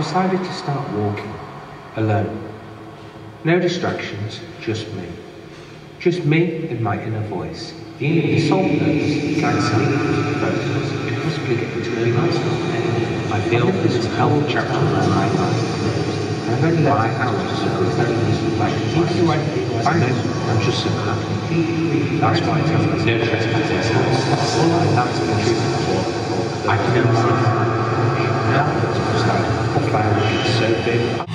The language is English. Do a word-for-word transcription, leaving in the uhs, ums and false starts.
decided to start walking, alone. No distractions, just me. Just me and my inner voice. The salt notes, like sleep, photos, and possibly get into really nice stuff. I feel this will help chapter around my life. I've only my hours to go through like I know I'm just so happy. That's why I tell you no trespassing. That's the truth before. I can never see that. That was just like, oh, flower is so big.